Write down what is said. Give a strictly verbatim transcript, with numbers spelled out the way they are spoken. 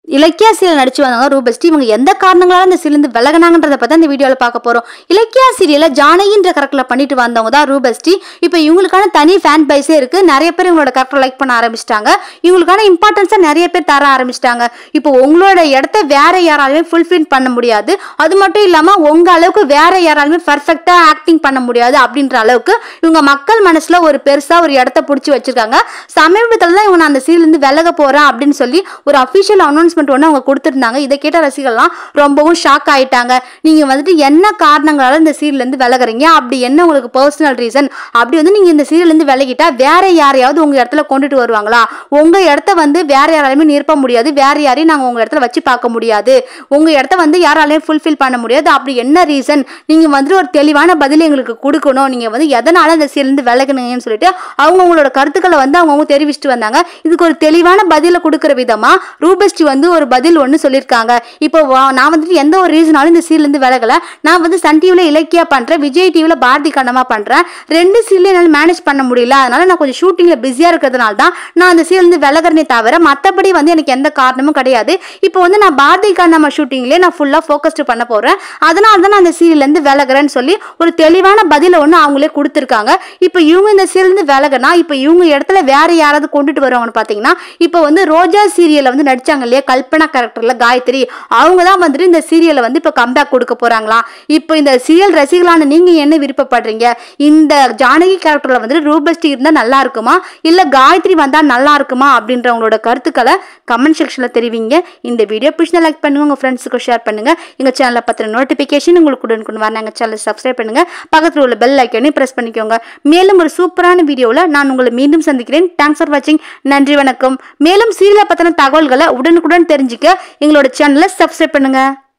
Ilakkiya serial நடிச்சு வந்தாங்க ரூபஸ்ரீ. இவங்க எந்த காரணங்களால இந்த சீரியல் இருந்து விலகினாங்கன்றத பத்தி இந்த வீடியோல பார்க்க போறோம். இலக்கியா சீரியல்ல ஜானகின்ற கரெக்டர்ல பண்ணிட்டு வந்தவங்க தான் ரூபஸ்ரீ. இப்போ இவங்களுக்கான தனி ஃபேன் பேஸே இருக்கு. நிறைய பேர் இவங்களோட கரெக்டர் லைக் பண்ண ஆரம்பிச்சிட்டாங்க. இவங்களுக்கான இம்பார்ட்டன்ஸா நிறைய பேர் தர ஆரம்பிச்சிட்டாங்க. இப்போ உங்களோட இடத்த வேற யாராலுமே ஃபுல்ஃபில் பண்ண முடியாது. அது மட்டும் இல்லாம உங்க அளவுக்கு வேற யாராலுமே பர்ஃபெக்ட்டா ஆக்டிங் பண்ண முடியாது அப்படின்ற அளவுக்கு இவங்க மக்கள் மனசுல ஒரு பெருசா ஒரு இடத்த பிடிச்சி வச்சிருக்காங்க. சமீபத்துல தான் இவங்க அந்த சீரியல் இருந்து விலக போறேன் அப்படின்னு சொல்லி ஒரு அபிஷியல் அனௌன்ஸ்மெண்ட் ஒன்று அவங்க கொடுத்துருந்தாங்க. இதை கேட்ட ரசிகர்கள்லாம் ரொம்பவும் ஷாக் ஆயிட்டாங்க. நீங்க வந்துட்டு என்ன காரணங்களால இந்த சீரியல் இருந்து விலகுறீங்க, அப்படி என்ன உங்களுக்கு பர்சனல் ரீசன், அப்படி வந்து நீங்க இந்த சீரியல் இருந்து விலகிட்டா வேற யாரையாவது உங்க இடத்துல கொண்டுட்டு வருவாங்களா, உங்க இடத்த வந்து வேற யாராலுமே நிரப்ப முடியாது, வேற யாரையும் நாங்க உங்க இடத்துல வச்சு பார்க்க முடியாது, உங்க இடத்த வந்து யாராலையும் ஃபுல்ஃபில் பண்ண முடியாது, அப்படி என்ன ரீசன் நீங்க வந்துட்டு ஒரு தெளிவான பதில் எங்களுக்கு கொடுக்கணும், நீங்க வந்து எதனால இந்த சீரியல் இருந்து விலகுனீங்கன்னு சொல்லிட்டு அவங்க அவங்களோட கருத்துக்களை வந்து அவங்க தெரிவிச்சுட்டு வந்தாங்க. இதுக்கு ஒரு தெளிவான பதில கொடுக்கிற விதமா ரூபஸ்ரீ வந்து ஒரு பதில் ஒன்று சொல்லியிருக்காங்க. இப்போ நான் வந்துட்டு எந்த ஒரு ரீசனாலும் இந்த சீரியல் இருந்து விலகல, நான் வந்து சன் டிவில இலக்கியா பண்றேன், விஜய் டிவில பாரதி கண்ணம்மா பண்றேன், ரெண்டு சீரியல் என்னால் மேனேஜ் பண்ண முடியல, அதனால நான் கொஞ்சம் ஷூட்டிங்ல பிஸியா இருக்கிறதுனால தான் நான் அந்த சீரியல் இருந்து விலகிறனே தவிர மற்றபடி வந்து எனக்கு எந்த காரணமும் கிடையாது. இப்போ வந்து நான் பாரதி கண்ணம்மா ஷூட்டிங்லேயே நான் ஃபுல்லா ஃபோக்கஸ்டு பண்ண போறேன், அதனால தான் நான் அந்த சீரியல் இருந்து விலகிறேன்னு சொல்லி ஒரு தெளிவான பதில ஒன்று அவங்களே கொடுத்துருக்காங்க. இப்போ இவங்க இந்த சீரியல் இருந்து விலகனா இப்போ இவங்க இடத்துல வேற யாராவது கொண்டுட்டு வருவாங்கன்னு பாத்தீங்கன்னா, இப்போ வந்து ரோஜா சீரியல்ல வந்து நடிச்சாங்க இல்லையா கல்பனா கேரக்டர்ல காயத்ரி, அவங்க தான் வந்துட்டு இந்த சீரியலை வந்து இப்போ கம்பேக் கொடுக்க போறாங்களாம். இப்போ இந்த சீரியல் ரசிகளான நீங்க என்ன விருப்பப்படுறீங்க, இந்த ஜானகி கேரக்டர்ல வந்துட்டு ரூபஸ்ரீ இருந்தா நல்லா இருக்குமா இல்ல காயத்ரி வந்தா நல்லா இருக்குமா அப்படின்றவங்களோட கருத்துக்களை கமெண்ட் செக்ஷன்ல தெரிவிங்க. இந்த வீடியோ பிடிச்சா லைக் பண்ணுங்க, உங்க ஃப்ரெண்ட்ஸுக்கு ஷேர் பண்ணுங்க. எங்க சேனலை பத்தின நோட்டிபிகேஷன் உங்களுக்கு உடனுக்குடன் வர எங்க சேனலை சப்ஸ்கிரைப் பண்ணுங்க, பக்கத்தில் உள்ள பெல் ஐக்கானையும் பிரஸ் பண்ணிக்கோங்க. மேலும் ஒரு சூப்பரான வீடியோவில் நான் உங்களை மீண்டும் சந்திக்கிறேன். தேங்க்ஸ் ஃபார் வாட்சிங். நன்றி, வணக்கம். மேலும் சீரியலை பத்தின தகவல்களை உடனுக்குடன் தெரிஞ்சுக்க எங்களோட சேனலை சப்ஸ்கிரைப் பண்ணுங்க.